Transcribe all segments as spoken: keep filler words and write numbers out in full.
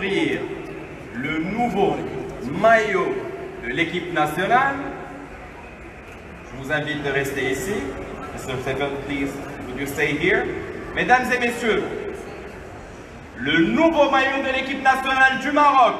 découvrir le nouveau maillot de l'équipe nationale, je vous invite de rester ici. mister Stephen, please, would you stay here? Mesdames et messieurs, le nouveau maillot de l'équipe nationale du Maroc.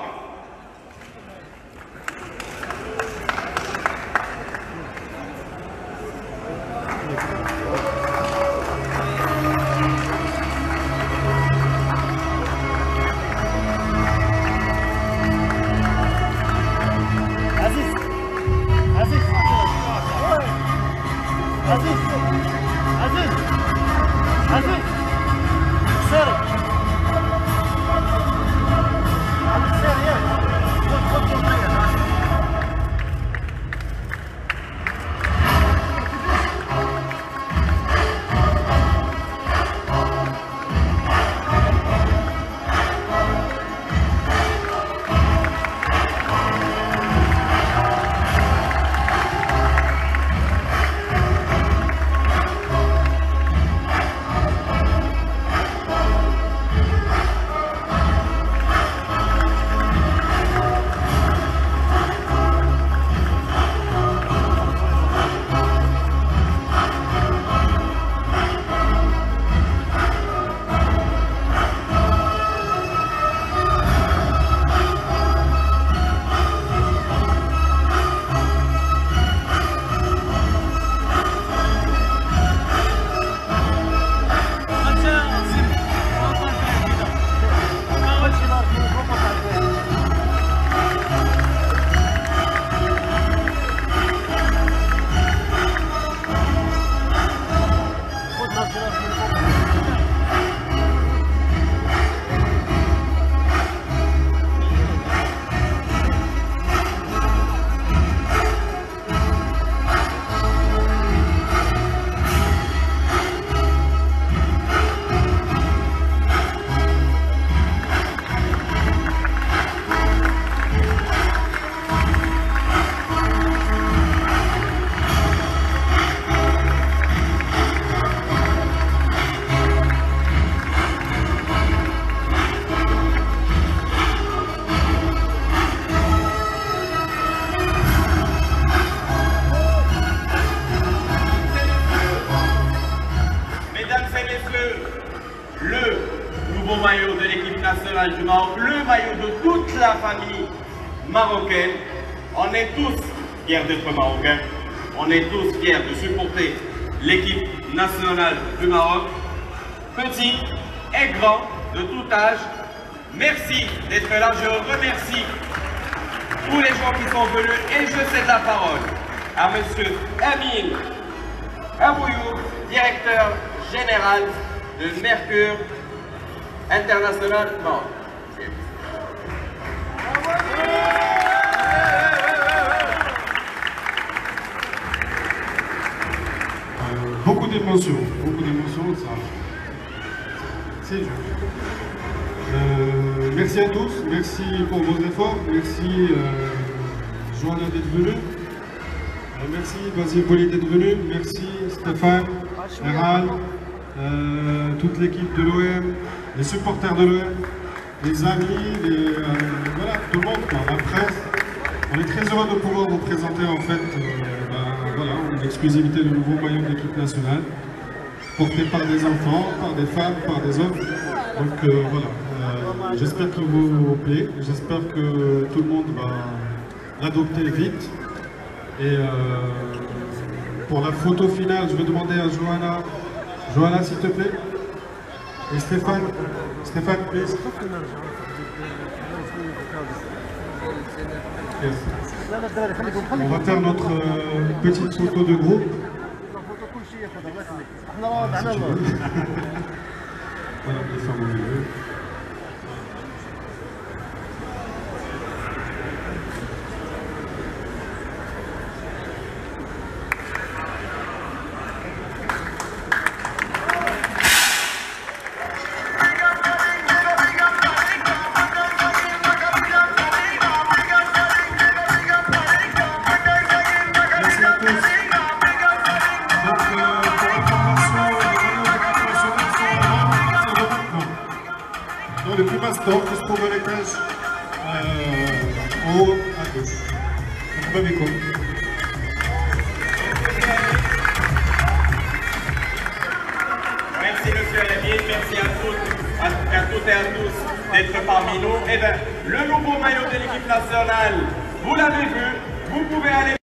Maillot de l'équipe nationale du Maroc, le maillot de toute la famille marocaine. On est tous fiers d'être marocains, on est tous fiers de supporter l'équipe nationale du Maroc, petits et grands, de tout âge. Merci d'être là, je remercie tous les gens qui sont venus et je cède la parole à M. Amin Abouyoub, directeur général de Mercure International Maroc. Euh, beaucoup d'émotions, beaucoup d'émotions, ça. C'est dur. Euh, merci à tous, merci pour vos efforts, merci euh, Joanna d'être venue, euh, merci Basile Poli d'être venu, merci Stéphane, Eral, euh, toute l'équipe de l'O M, les supporters de l'O M, les amis, les, euh, voilà, tout le monde, quoi, la presse. On est très heureux de pouvoir vous présenter en fait euh, ben, voilà, une exclusivité de nouveau maillot de l'équipe nationale, porté par des enfants, par des femmes, par des hommes. Donc euh, voilà, euh, j'espère qu'il vous plaît, j'espère que tout le monde va l'adopter vite. Et euh, pour la photo finale, je vais demander à Joanna, Joanna s'il te plaît, et Stéphane, Stéphane, please. Yes. On va faire notre euh, petite photo de groupe. Ah, si tu veux. Voilà, les femmes au milieu. baston qui se trouve à l'étage euh, en haut à gauche. Donc, Babico. Merci monsieur Alamine, merci à toutes, à, à toutes et à tous d'être parmi nous. Et bien, le nouveau maillot de l'équipe nationale, vous l'avez vu, vous pouvez aller